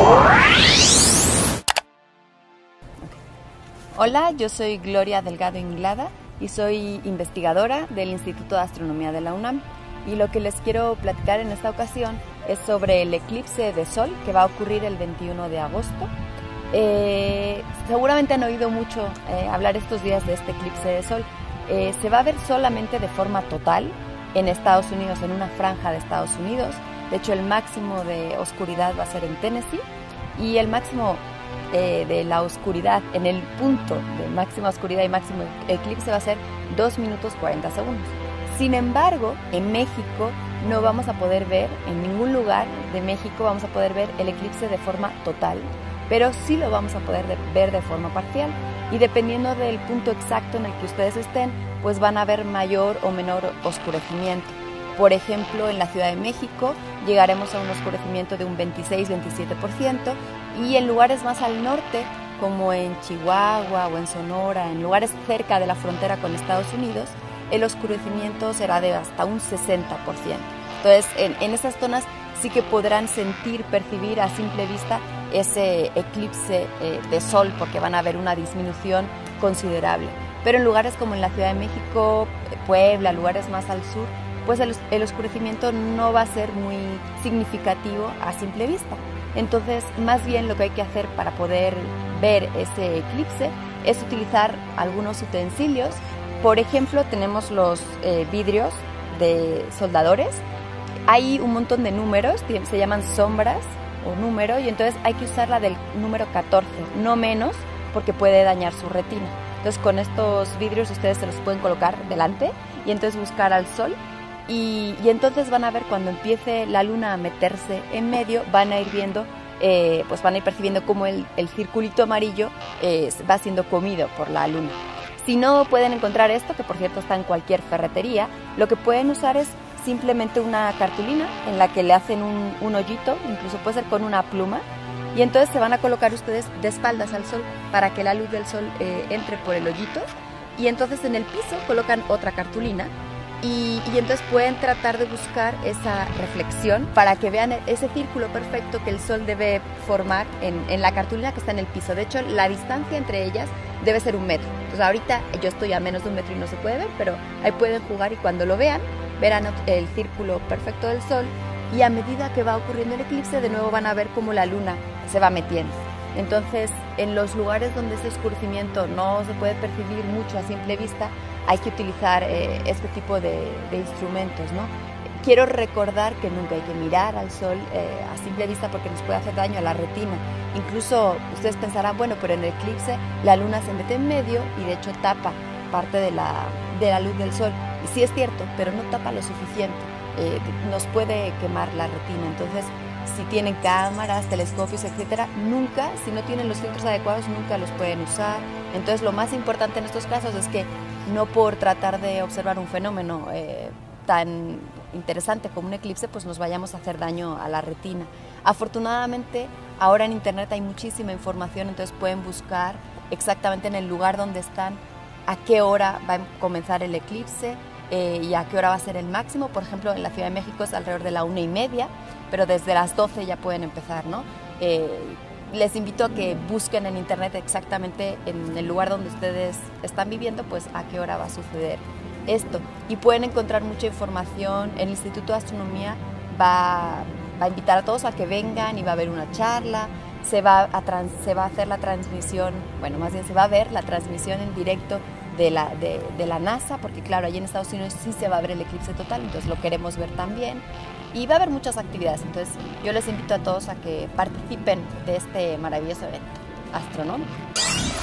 Hola, yo soy Gloria Delgado Inglada y soy investigadora del Instituto de Astronomía de la UNAM. Y lo que les quiero platicar en esta ocasión es sobre el eclipse de sol que va a ocurrir el 21 de agosto. Seguramente han oído mucho hablar estos días de este eclipse de sol. Se va a ver solamente de forma total en Estados Unidos, en una franja de Estados Unidos. De hecho, el máximo de oscuridad va a ser en Tennessee y el máximo de la oscuridad, en el punto de máxima oscuridad y máximo eclipse, va a ser 2 minutos 40 segundos. Sin embargo, en México no vamos a poder ver, en ningún lugar de México vamos a poder ver el eclipse de forma total, pero sí lo vamos a poder ver de forma parcial. Y dependiendo del punto exacto en el que ustedes estén, pues van a ver mayor o menor oscurecimiento. Por ejemplo, en la Ciudad de México llegaremos a un oscurecimiento de un 26-27%, y en lugares más al norte, como en Chihuahua o en Sonora, en lugares cerca de la frontera con Estados Unidos, el oscurecimiento será de hasta un 60%. Entonces, en esas zonas sí que podrán sentir, percibir a simple vista ese eclipse de sol, porque van a ver una disminución considerable. Pero en lugares como en la Ciudad de México, Puebla, lugares más al sur, pues el oscurecimiento no va a ser muy significativo a simple vista. Entonces, más bien lo que hay que hacer para poder ver ese eclipse es utilizar algunos utensilios. Por ejemplo, tenemos los vidrios de soldadores. Hay un montón de números, se llaman sombras o número, y entonces hay que usar la del número 14, no menos, porque puede dañar su retina. Entonces, con estos vidrios ustedes se los pueden colocar delante y entonces buscar al sol. Y entonces van a ver cuando empiece la luna a meterse en medio, van a ir viendo, pues van a ir percibiendo cómo el circulito amarillo va siendo comido por la luna. Si no pueden encontrar esto, que por cierto está en cualquier ferretería, lo que pueden usar es simplemente una cartulina en la que le hacen un hoyito, incluso puede ser con una pluma, y entonces se van a colocar ustedes de espaldas al sol para que la luz del sol entre por el hoyito, y entonces en el piso colocan otra cartulina. Y entonces pueden tratar de buscar esa reflexión para que vean ese círculo perfecto que el sol debe formar en la cartulina que está en el piso. De hecho, la distancia entre ellas debe ser 1 metro. Entonces ahorita yo estoy a menos de 1 metro y no se puede ver, pero ahí pueden jugar y cuando lo vean, verán el círculo perfecto del sol, y a medida que va ocurriendo el eclipse, de nuevo van a ver cómo la luna se va metiendo. Entonces, en los lugares donde ese oscurecimiento no se puede percibir mucho a simple vista, hay que utilizar este tipo de instrumentos, ¿no? Quiero recordar que nunca hay que mirar al sol a simple vista porque nos puede hacer daño a la retina. Incluso ustedes pensarán, bueno, pero en el eclipse la luna se mete en medio y de hecho tapa parte de la luz del sol. Y sí es cierto, pero no tapa lo suficiente. Nos puede quemar la retina. Entonces, si tienen cámaras, telescopios, etcétera, nunca, si no tienen los filtros adecuados, nunca los pueden usar. Entonces, lo más importante en estos casos es que no por tratar de observar un fenómeno tan interesante como un eclipse, pues nos vayamos a hacer daño a la retina. Afortunadamente, ahora en internet hay muchísima información, entonces pueden buscar exactamente en el lugar donde están a qué hora va a comenzar el eclipse y a qué hora va a ser el máximo. Por ejemplo, en la Ciudad de México es alrededor de la 1:30, pero desde las 12 ya pueden empezar, ¿no? Les invito a que busquen en internet exactamente en el lugar donde ustedes están viviendo, pues a qué hora va a suceder esto. Y pueden encontrar mucha información. El Instituto de Astronomía va a invitar a todos a que vengan y va a haber una charla. Se va a hacer la transmisión, bueno, más bien se va a ver la transmisión en directo de la NASA, porque claro, allí en Estados Unidos sí se va a ver el eclipse total, entonces lo queremos ver también. Y va a haber muchas actividades, entonces yo les invito a todos a que participen de este maravilloso evento astronómico.